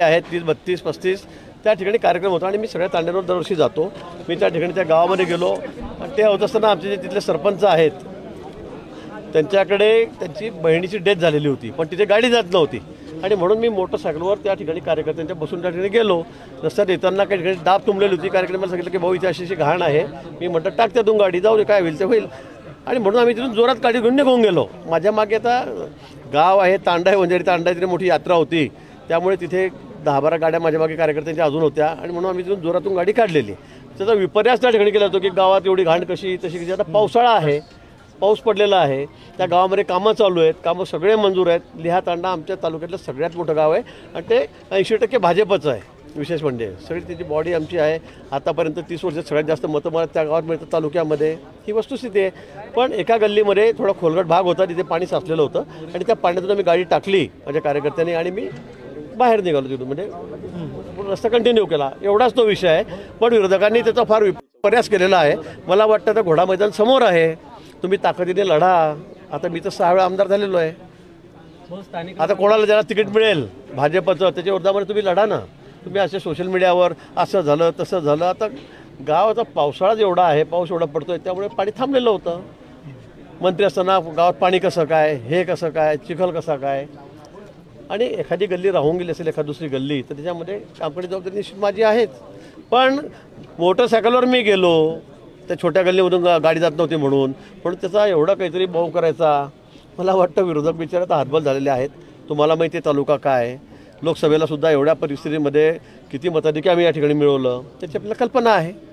आहेत 30, 32, 35 त्या ठिकाणी कार्यक्रम होता आणि मी सगळ्या तांड्यांवर दरवर्षी जातो. मी त्या ठिकाणी त्या गावामध्ये गेलो आणि ते होत असताना आमचे जे तिथले सरपंच आहेत त्यांच्याकडे त्यांची बहिणीची डेथ झालेली होती, पण तिथे गाडी जात नव्हती आणि म्हणून मी मोटरसायकलवर त्या ठिकाणी कार्यकर्त्यांच्या बसून त्या ठिकाणी गेलो. रस्त्यात येताना काही ठिकाणी दाब तुंबलेली होती. कार्यक्रमाला सांगितलं की भाऊ इथे अशी घाण आहे. मी म्हटलं टाक त्यातून गाडी, जाऊ दे काय होईल ते होईल. आणि म्हणून आम्ही तिथून जोरात गाडी घेऊन निघून गेलो. माझ्या मागे आता गाव आहे, तांडा आहे, वंजारी तांडा आहे, तिथे मोठी यात्रा होती, त्यामुळे तिथे 10-12 गाड्या माझ्या मागे कार्यकर्त्यांच्या अजून होत्या आणि म्हणून आम्ही तिथून जोरातून गाडी काढलेली. त्याचा विपर्यास त्या ठिकाणी केला होतो की गावात एवढी घाण कशी तशी कशी. आता पावसाळा आहे, पाऊस पडलेला आहे, त्या गावामध्ये कामं चालू आहेत, कामं सगळे मंजूर आहेत. लिहा तांडा आमच्या तालुक्यातलं सगळ्यात मोठं गाव आहे आणि ते 80% भाजपचं आहे. विशेष म्हणजे सगळी त्याची बॉडी आमची आहे. आतापर्यंत 30 वर्षात सगळ्यात जास्त मतं मला त्या गावात मिळतं तालुक्यामध्ये, ही वस्तुस्थिती आहे. पण एका गल्लीमध्ये थोडा खोलगट भाग होता, तिथे पाणी साचलेलं होतं आणि त्या पाण्यातून आम्ही गाडी टाकली माझ्या कार्यकर्त्यांनी आणि मी बाहेर निघालो तिथून. म्हणजे रस्ता कंटिन्यू केला, एवढाच तो विषय आहे. पण विरोधकांनी त्याचा फार विपर्यास केलेला आहे. मला वाटतं आता घोडा मैदान समोर आहे, तुम्ही ताकदीने लढा. आता मी तर 6 वेळा आमदार झालेलो आहे. आता कोणाला ज्याला तिकीट मिळेल भाजपचं त्याच्या विरोधामध्ये तुम्ही लढा ना. तुम्ही असे सोशल मीडियावर असं झालं तसं झालं. आता गावाचा पावसाळा जेवढा आहे, पाऊस एवढा पडतोय, त्यामुळे पाणी थांबलेलं होतं. मंत्री असताना गावात पाणी कसं काय, हे कसं काय, चिखल कसा काय, आणि एखादी गल्ली राहून गेली असेल, एखादी दुसरी गल्ली, तर त्याच्यामध्ये कामकाजी जबाबदारी निश्चित माझी आहेच. पण मोटरसायकलवर मी गेलो, त्या छोट्या गल्लीमधून गाडी जात नव्हती म्हणून त्याचा एवढा काहीतरी भाव करायचा. मला वाटतं विरोधक बिचारे आता हातबल झालेले आहेत. तुम्हाला माहिती आहे तालुका काय, लोकसभेला सुद्धा एवढ्या परिस्थितीमध्ये किती मताधिक्य आम्ही या ठिकाणी मिळवलं त्याची आपल्याला कल्पना आहे.